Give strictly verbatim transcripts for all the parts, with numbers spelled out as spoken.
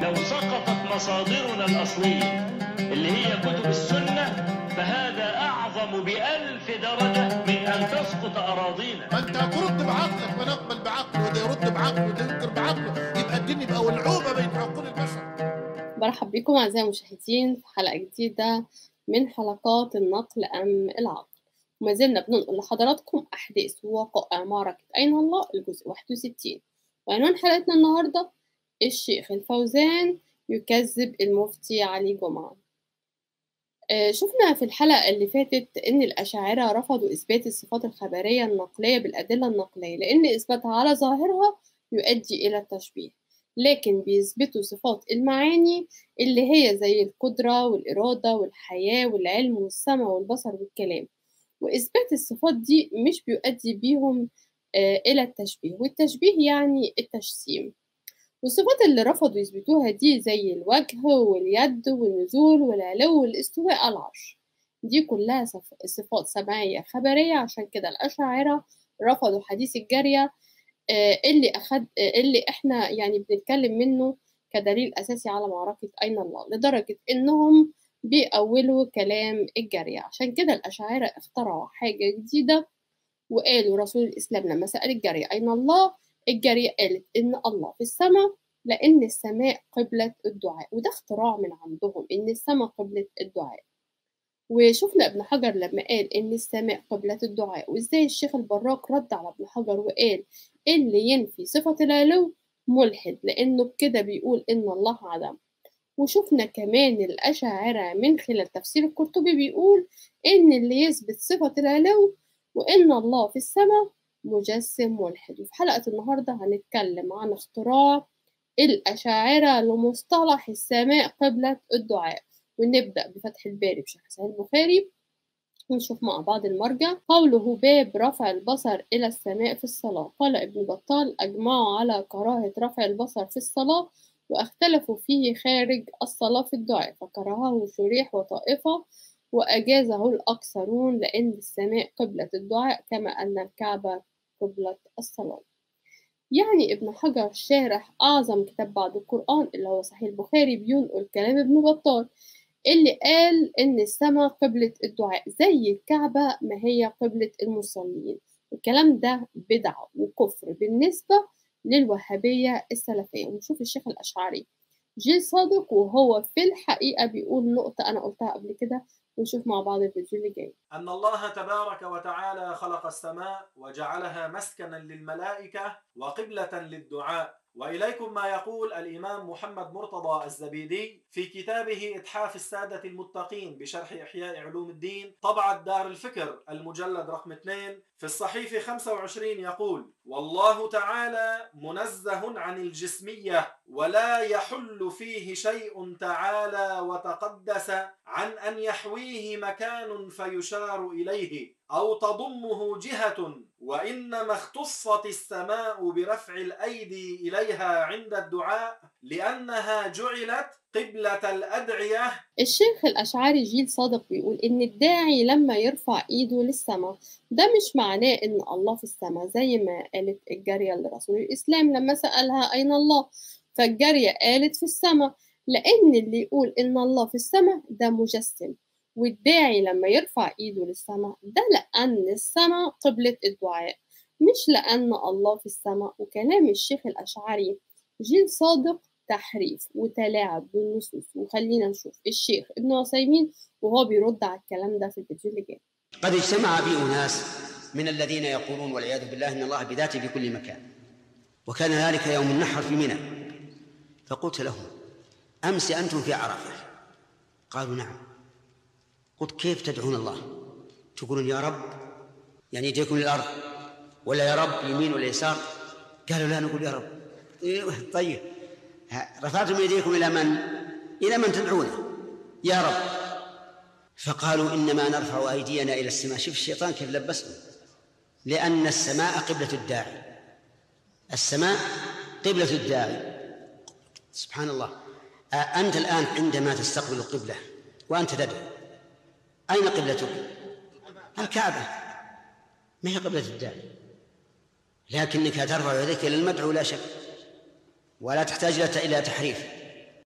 لو سقطت مصادرنا الأصلية اللي هي كتب السنة فهذا أعظم بألف درجة من أن تسقط أراضينا. ما أنت هترد بعقلك، ما نقبل بعقله وده يرد بعقله وده ينكر بعقله، يبقى الدين يبقى ولعوبة بين عقول البشر. برحب بكم أعزائي المشاهدين في حلقة جديدة من حلقات النقل أم العقل. وما زلنا بننقل لحضراتكم أحداث ووقائع معركة أين الله الجزء واحد وستين، وعنوان حلقتنا النهاردة الشيخ الفوزان يكذب المفتي علي جمعة. آه شفنا في الحلقة اللي فاتت إن الأشاعرة رفضوا إثبات الصفات الخبرية النقلية بالأدلة النقلية، لأن إثباتها على ظاهرها يؤدي إلى التشبيه، لكن بيثبتوا صفات المعاني اللي هي زي القدرة والإرادة والحياة والعلم والسمع والبصر والكلام، وإثبات الصفات دي مش بيؤدي بيهم آه إلى التشبيه، والتشبيه يعني التجسيم. والصفات اللي رفضوا يثبتوها دي زي الوجه واليد والنزول والعلو والاستواء على العرش، دي كلها صفات سمعية خبرية. عشان كده الأشاعرة رفضوا حديث الجارية اللي أخد اللي إحنا يعني بنتكلم منه كدليل أساسي على معركة أين الله، لدرجة إنهم بيأولوا كلام الجارية. عشان كده الأشاعرة اخترعوا حاجة جديدة وقالوا رسول الإسلام لما سأل الجارية أين الله، الجارية قالت إن الله في السماء، لأن السماء قبلة الدعاء، وده اختراع من عندهم إن السماء قبلة الدعاء. وشفنا ابن حجر لما قال إن السماء قبلة الدعاء، وإزاي الشيخ البراق رد على ابن حجر وقال اللي ينفي صفة العلو ملحد، لأنه بكده بيقول إن الله عدم. وشفنا كمان الأشاعرة من خلال تفسير القرطبي بيقول إن اللي يثبت صفة العلو وإن الله في السماء مجسم ملحد. وفي حلقة النهاردة هنتكلم عن اختراع الأشاعرة لمصطلح السماء قبلة الدعاء، ونبدأ بفتح الباري بشرح صحيح البخاري ونشوف مع بعض المرجع. قوله باب رفع البصر إلى السماء في الصلاة. قال ابن بطال أجمعوا على كراهة رفع البصر في الصلاة، واختلفوا فيه خارج الصلاة في الدعاء، فكرهه شريح وطائفة وأجازه الأكثرون، لأن السماء قبلة الدعاء كما أن الكعبة قبلة الصلاة. يعني ابن حجر شارح أعظم كتاب بعد القرآن اللي هو صحيح البخاري بينقل كلام ابن بطال اللي قال إن السماء قبلة الدعاء زي الكعبة ما هي قبلة المصلين. الكلام ده بدعة وكفر بالنسبة للوهابية السلفية. ونشوف الشيخ الأشعري جيل صادق وهو في الحقيقة بيقول نقطة أنا قلتها قبل كده، ونشوف مع بعض الفيديو اللي جاي. أن الله تبارك وتعالى خلق السماء وجعلها مسكنا للملائكة وقبلة للدعاء. وإليكم ما يقول الإمام محمد مرتضى الزبيدي في كتابه إتحاف السادة المتقين بشرح إحياء علوم الدين طبعة دار الفكر المجلد رقم اثنين في الصحيف خمسة وعشرين، يقول: والله تعالى منزه عن الجسمية ولا يحل فيه شيء تعالى وتقدس عن أن يحويه مكان فيشار إليه أو تضمه جهة، وإنما اختصت السماء برفع الأيدي إليها عند الدعاء لأنها جعلت قبلة الأدعية. الشيخ الأشعري جيل صادق بيقول إن الداعي لما يرفع إيده للسماء ده مش معناه إن الله في السماء، زي ما قالت الجارية لرسول الإسلام لما سألها أين الله، فالجارية قالت في السماء، لأن اللي يقول إن الله في السماء ده مجسم. والداعي لما يرفع إيده للسماء ده لأن السماء قبلة الدعاء، مش لأن الله في السماء. وكلام الشيخ الأشعري جيل صادق تحريف وتلاعب بالنصوص. وخلينا نشوف الشيخ ابن عثيمين وهو بيرد على الكلام ده في الفيديو اللي جاي. قد اجتمع بي أناس من الذين يقولون والعياذ بالله إن الله بذاته في كل مكان، وكان ذلك يوم النحر في منى، فقلت لهم: أمس أنتم في عرفة؟ قالوا: نعم. قلت: كيف تدعون الله؟ تقولون يا رب يعني يديكم للأرض، ولا يا رب يمين ولا يسار؟ قالوا: لا، نقول يا رب. طيب رفعتم يديكم إلى من؟ إلى من تدعونه؟ يا رب. فقالوا: إنما نرفع أيدينا إلى السماء. شوف الشيطان كيف لبسهم، لأن السماء قبلة الداعي، السماء قبلة الداعي. سبحان الله. أنت الآن عندما تستقبل القبلة وأنت تدعو، أين قبلتك؟ الكعبة، ما هي قبلة الداعي، لكنك ترفع يديك إلى المدعو لا شك، ولا تحتاج إلى تحريف.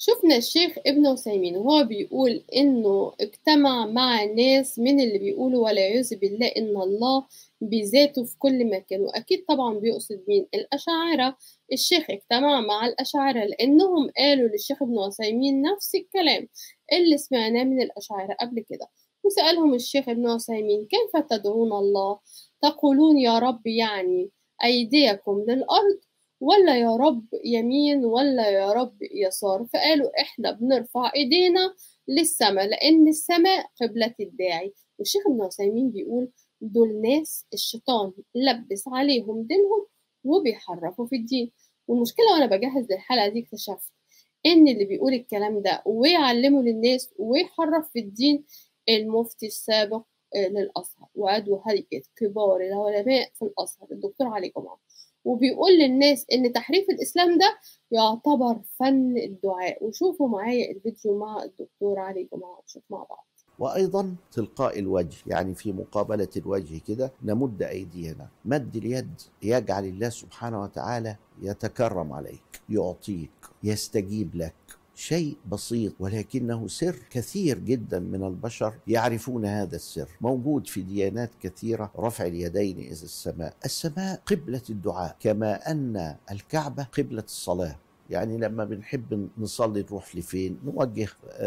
شفنا الشيخ ابن عثيمين وهو بيقول إنه اجتمع مع ناس من اللي بيقولوا والعياذ بالله إن الله بذاته في كل مكان، وأكيد طبعا بيقصد مين؟ الأشاعرة. الشيخ اجتمع مع الأشاعرة لأنهم قالوا للشيخ ابن عثيمين نفس الكلام اللي سمعناه من الأشاعرة قبل كده، وسألهم الشيخ ابن عثيمين كيف تدعون الله؟ تقولون يا رب يعني أيديكم للأرض، ولا يا رب يمين، ولا يا رب يسار؟ فقالوا إحنا بنرفع إيدينا للسماء لأن السماء قبلة الداعي. والشيخ ابن عثيمين بيقول دول ناس الشيطان لبس عليهم دينهم وبيحرفوا في الدين. والمشكلة وأنا بجهز للحلقة دي اكتشفت إن اللي بيقول الكلام ده ويعلمه للناس ويحرف في الدين المفتي السابق للأزهر وعضو هيئة كبار العلماء في الأزهر الدكتور علي جمعة، وبيقول للناس إن تحريف الإسلام ده يعتبر فن الدعاء. وشوفوا معايا الفيديو مع الدكتور علي جمعة ونشوف مع بعض. وأيضا تلقاء الوجه، يعني في مقابلة الوجه كده نمد أيدينا. مد اليد يجعل الله سبحانه وتعالى يتكرم عليك، يعطيك، يستجيب لك. شيء بسيط ولكنه سر. كثير جدا من البشر يعرفون هذا السر. موجود في ديانات كثيرة رفع اليدين إلى السماء. السماء قبلة الدعاء، كما أن الكعبة قبلة الصلاة. يعني لما بنحب نصلي نروح لفين؟ نوجه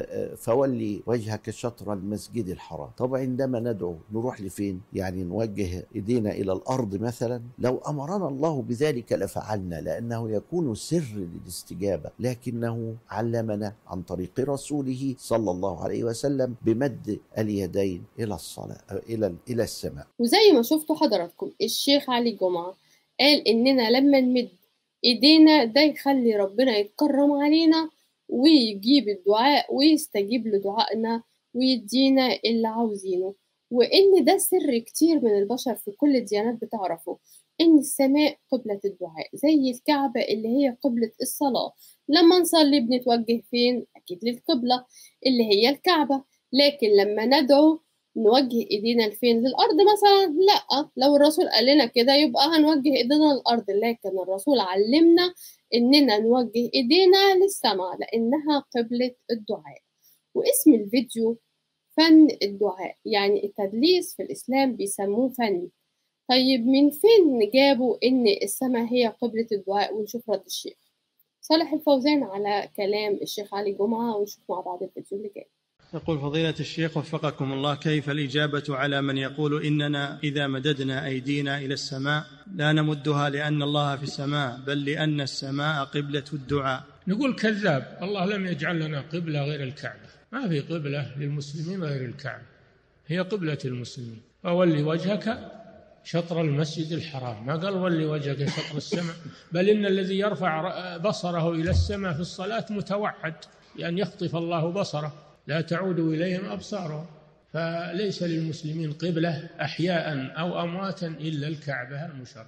فولي وجهك شطر المسجد الحرام. طب عندما ندعو نروح لفين؟ يعني نوجه ايدينا الى الارض مثلا. لو امرنا الله بذلك لفعلنا، لانه يكون سر للاستجابه، لكنه علمنا عن طريق رسوله صلى الله عليه وسلم بمد اليدين الى الصلاه الى الى السماء. وزي ما شفتوا حضراتكم الشيخ علي جمعة قال اننا لما نمد ايدينا ده يخلي ربنا يتكرم علينا ويجيب الدعاء ويستجيب لدعائنا ويدينا اللي عاوزينه، وان ده سر كتير من البشر في كل الديانات بتعرفه، ان السماء قبلة الدعاء زي الكعبة اللي هي قبلة الصلاة. لما نصلي بنتوجه فين؟ اكيد للقبلة اللي هي الكعبة، لكن لما ندعو نوجه ايدينا لفين؟ للارض مثلا؟ لا، لو الرسول قال لنا كده يبقى هنوجه ايدينا للارض، لكن الرسول علمنا اننا نوجه ايدينا للسماء لانها قبلة الدعاء. واسم الفيديو فن الدعاء، يعني التدليس في الاسلام بيسموه فن. طيب من فين جابوا ان السماء هي قبلة الدعاء؟ ونشوف رد الشيخ صالح الفوزان على كلام الشيخ علي جمعة ونشوف مع بعض الفيديو اللي جاي. يقول فضيلة الشيخ وفقكم الله: كيف الإجابة على من يقول إننا إذا مددنا أيدينا إلى السماء لا نمدها لأن الله في السماء، بل لأن السماء قبلة الدعاء؟ نقول كذاب. الله لم يجعل لنا قبلة غير الكعبة، ما في قبلة للمسلمين غير الكعبة، هي قبلة المسلمين. فولي وجهك شطر المسجد الحرام، ما قال ولي وجهك شطر السماء. بل إن الذي يرفع بصره إلى السماء في الصلاة متوعد بأن يخطف الله بصره، لا تعود إليهم أبصارهم. فليس للمسلمين قبلة أحياء أو أمواتا إلا الكعبة المشرفة.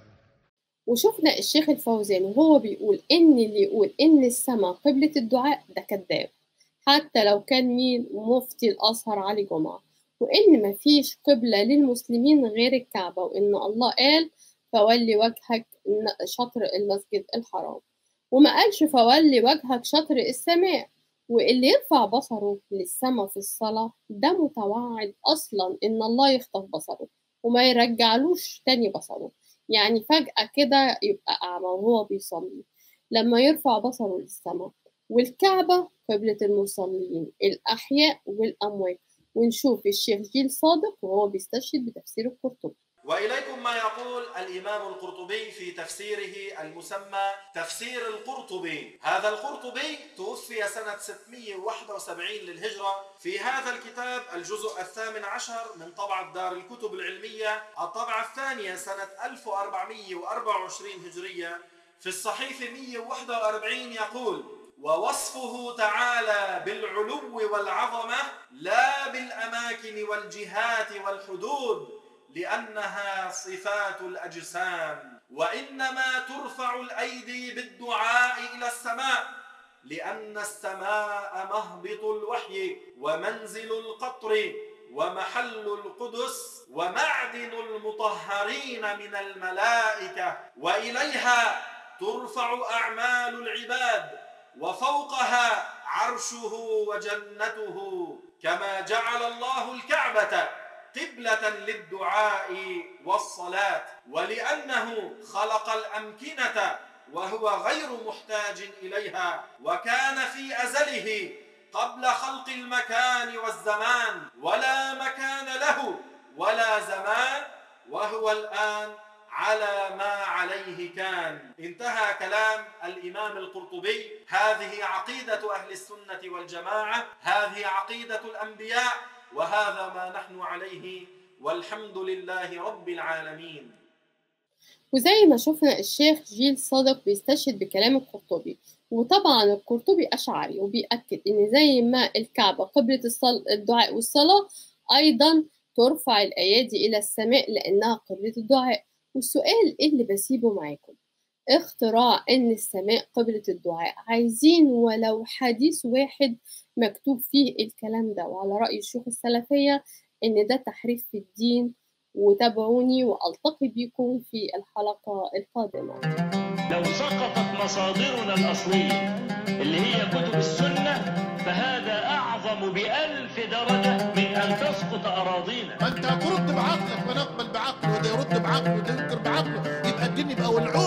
وشفنا الشيخ الفوزان وهو بيقول إن اللي يقول إن السماء قبلة الدعاء ده كذاب، حتى لو كان مين؟ مفتي الأزهر علي جمعة، وإن مفيش قبلة للمسلمين غير الكعبة، وإن الله قال فولي وجهك شطر المسجد الحرام، وما قالش فولي وجهك شطر السماء. واللي يرفع بصره للسماء في الصلاة ده متوعد أصلا إن الله يخطف بصره وما يرجعلوش تاني بصره، يعني فجأة كده يبقى أعمى وهو بيصلي. لما يرفع بصره للسماء، والكعبة قبلة المصلين الأحياء والأموات. ونشوف الشيخ جيل صادق وهو بيستشهد بتفسير القرطبي. وإليكم ما يقول الإمام القرطبي في تفسيره المسمى تفسير القرطبي. هذا القرطبي توفي سنة ستمائة وواحد وسبعين للهجرة. في هذا الكتاب الجزء الثامن عشر من طبعة دار الكتب العلمية، الطبعة الثانية سنة ألف وأربعمائة وأربعة وعشرين هجرية، في الصحيفة مئة وواحد وأربعين يقول: ووصفه تعالى بالعلو والعظمة لا بالأماكن والجهات والحدود، لأنها صفات الأجسام، وإنما ترفع الأيدي بالدعاء إلى السماء، لأن السماء مهبط الوحي ومنزل القطر ومحل القدس ومعدن المطهرين من الملائكة، وإليها ترفع أعمال العباد وفوقها عرشه وجنته، كما جعل الله الكعبة قبلة للدعاء والصلاة، ولأنه خلق الأمكنة وهو غير محتاج إليها، وكان في أزله قبل خلق المكان والزمان ولا مكان له ولا زمان، وهو الآن على ما عليه كان. انتهى كلام الإمام القرطبي. هذه عقيدة أهل السنة والجماعة، هذه عقيدة الأنبياء، وهذا ما نحن عليه، والحمد لله رب العالمين. وزي ما شفنا الشيخ جيل صادق بيستشهد بكلام القرطبي، وطبعا القرطبي أشعري وبيأكد إن زي ما الكعبة قبلة الدعاء والصلاة، أيضا ترفع الأيادي إلى السماء لأنها قبلة الدعاء. والسؤال اللي بسيبه معاكم، اختراع إن السماء قبلة الدعاء، عايزين ولو حديث واحد مكتوب فيه الكلام ده، وعلى رأي الشيوخ السلفية إن ده تحريف في الدين. وتابعوني وألتقي بكم في الحلقة القادمة. لو سقطت مصادرنا الأصلية اللي هي كتب السنة، فهذا أعظم بألف درجة من أن تسقط أراضينا. ما أنت ترد بعقلك ونقبل بعقله، وده يرد بعقله وده ينكر بعقله، يبقى الدين يبقى ولعوب.